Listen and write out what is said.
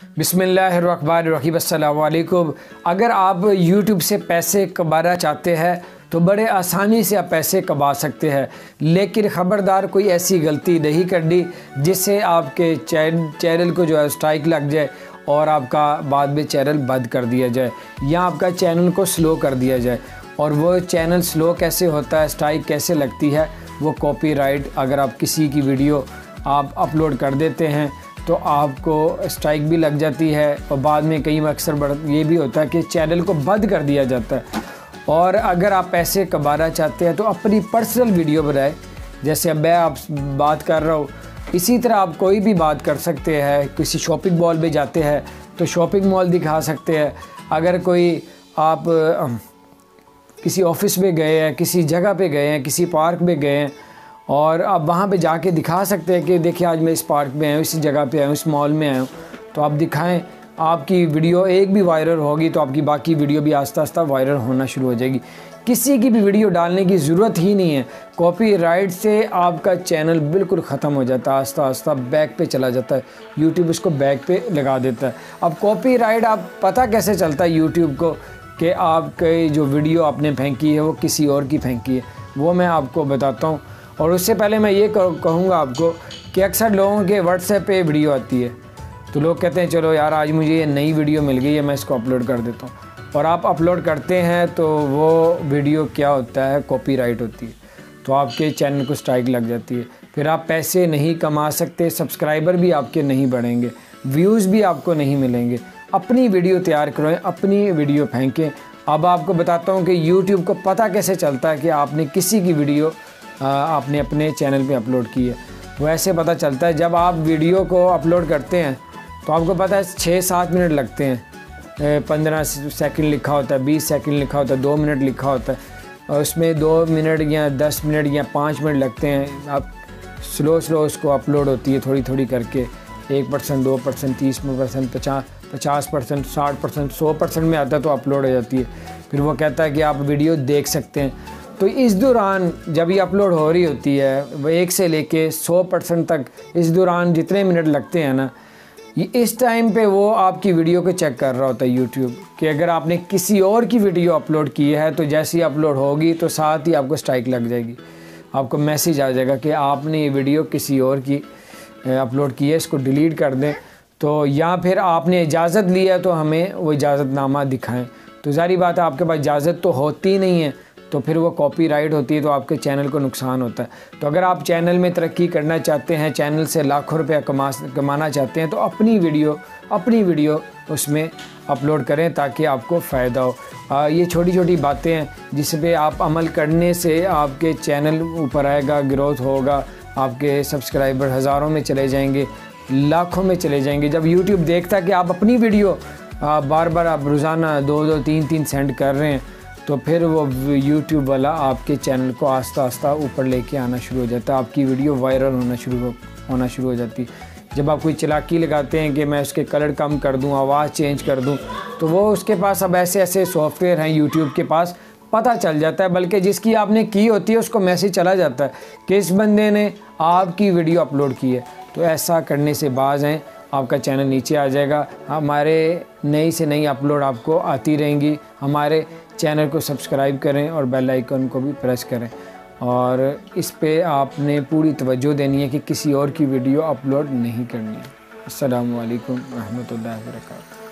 बिस्मिल्लाहिर्रहमानिर्रहीम। अस्सलामु अलैकुम। अगर आप YouTube से पैसे कमाना चाहते हैं तो बड़े आसानी से आप पैसे कमा सकते हैं, लेकिन ख़बरदार कोई ऐसी गलती नहीं करनी जिससे आपके चैनल को जो है स्ट्राइक लग जाए और आपका बाद में चैनल बंद कर दिया जाए या आपका चैनल को स्लो कर दिया जाए। और वो चैनल स्लो कैसे होता है, स्ट्राइक कैसे लगती है, वो कॉपीराइट अगर आप किसी की वीडियो आप अपलोड कर देते हैं तो आपको स्ट्राइक भी लग जाती है और बाद में कई अक्सर ये भी होता है कि चैनल को बंद कर दिया जाता है। और अगर आप पैसे कमाना चाहते हैं तो अपनी पर्सनल वीडियो बनाएं, जैसे अब मैं आप बात कर रहा हूँ, इसी तरह आप कोई भी बात कर सकते हैं। किसी शॉपिंग मॉल में जाते हैं तो शॉपिंग मॉल दिखा सकते हैं। अगर कोई आप किसी ऑफिस में गए हैं, किसी जगह पे गए हैं, किसी पार्क में गए हैं और आप वहाँ पे जाके दिखा सकते हैं कि देखिए आज मैं इस पार्क में आया हूँ, इस जगह पे आया हूँ, इस मॉल में आया हूँ, तो आप दिखाएं। आपकी वीडियो एक भी वायरल होगी तो आपकी बाकी वीडियो भी आस्ता आस्ता वायरल होना शुरू हो जाएगी। किसी की भी वीडियो डालने की ज़रूरत ही नहीं है। कॉपीराइट से आपका चैनल बिल्कुल ख़त्म हो जाता है, आस्ता आस्ता बैक पे चला जाता है। यूट्यूब उसको बैक पे लगा देता है। अब कॉपीराइट आप पता कैसे चलता है यूट्यूब को कि आपके जो वीडियो आपने फेंकी है वो किसी और की फेंकी है, वो मैं आपको बताता हूँ। और उससे पहले मैं ये कहूँगा आपको कि अक्सर लोगों के व्हाट्सएप पे वीडियो आती है तो लोग कहते हैं चलो यार आज मुझे ये नई वीडियो मिल गई है, मैं इसको अपलोड कर देता हूँ। और आप अपलोड करते हैं तो वो वीडियो क्या होता है, कॉपीराइट होती है, तो आपके चैनल को स्ट्राइक लग जाती है। फिर आप पैसे नहीं कमा सकते, सब्सक्राइबर भी आपके नहीं बढ़ेंगे, व्यूज़ भी आपको नहीं मिलेंगे। अपनी वीडियो तैयार करें, अपनी वीडियो फेंकें। अब आपको बताता हूँ कि यूट्यूब को पता कैसे चलता है कि आपने किसी की वीडियो आपने अपने चैनल पे अपलोड की है। वो ऐसे पता चलता है जब आप वीडियो को अपलोड करते हैं तो आपको पता है 6-7 मिनट लगते हैं। 15 सेकंड लिखा होता है, 20 सेकंड लिखा होता है, 2 मिनट लिखा होता है और उसमें 2 मिनट या 10 मिनट या 5 मिनट लगते हैं। आप स्लो उसको अपलोड होती है थोड़ी थोड़ी करके, 1%, 2%, 30%, 50%, 60%, 100% में आता है तो अपलोड हो जाती है। फिर वो कहता है कि आप वीडियो देख सकते हैं। तो इस दौरान जब ये अपलोड हो रही होती है वो 1 से लेके 100% तक, इस दौरान जितने मिनट लगते हैं ना, ये इस टाइम पे वो आपकी वीडियो को चेक कर रहा होता है यूट्यूब कि अगर आपने किसी और की वीडियो अपलोड की है तो जैसे ही अपलोड होगी तो साथ ही आपको स्ट्राइक लग जाएगी। आपको मैसेज आ जाएगा कि आपने ये वीडियो किसी और की अपलोड की है, इसको डिलीट कर दें। तो या फिर आपने इजाज़त ली है तो हमें वो इजाज़तनामा दिखाएं। तो ज़ाहिर बात है आपके पास इजाज़त तो होती नहीं है तो फिर वो कॉपीराइट होती है, तो आपके चैनल को नुकसान होता है। तो अगर आप चैनल में तरक्की करना चाहते हैं, चैनल से लाखों रुपया कमाना चाहते हैं तो अपनी वीडियो उसमें अपलोड करें ताकि आपको फ़ायदा हो। ये छोटी छोटी बातें हैं जिस पे आप अमल करने से आपके चैनल ऊपर आएगा, ग्रोथ होगा, आपके सब्सक्राइबर हज़ारों में चले जाएंगे, लाखों में चले जाएंगे। जब यूट्यूब देखता है कि आप अपनी वीडियो बार बार आप रोज़ाना 2-2, 3-3 सेंड कर रहे हैं तो फिर वो यूट्यूब वाला आपके चैनल को आस्ता आस्ता ऊपर लेके आना शुरू हो जाता है। आपकी वीडियो वायरल होना शुरू हो जाती है। जब आप कोई चालाकी लगाते हैं कि मैं उसके कलर कम कर दूं, आवाज़ चेंज कर दूं, तो वो उसके पास अब ऐसे सॉफ्टवेयर हैं यूट्यूब के पास, पता चल जाता है। बल्कि जिसकी आपने की होती है उसको मैसेज चला जाता है कि इस बंदे ने आपकी वीडियो अपलोड की है। तो ऐसा करने से बाज़ हैं, आपका चैनल नीचे आ जाएगा। हमारे नई से नई अपलोड आपको आती रहेंगी। हमारे चैनल को सब्सक्राइब करें और बेल आइकन को भी प्रेस करें और इस पे आपने पूरी तवज्जो देनी है कि किसी और की वीडियो अपलोड नहीं करनी है। अस्सलामु अलैकुम रहमतुल्लाहि व बरकातहू।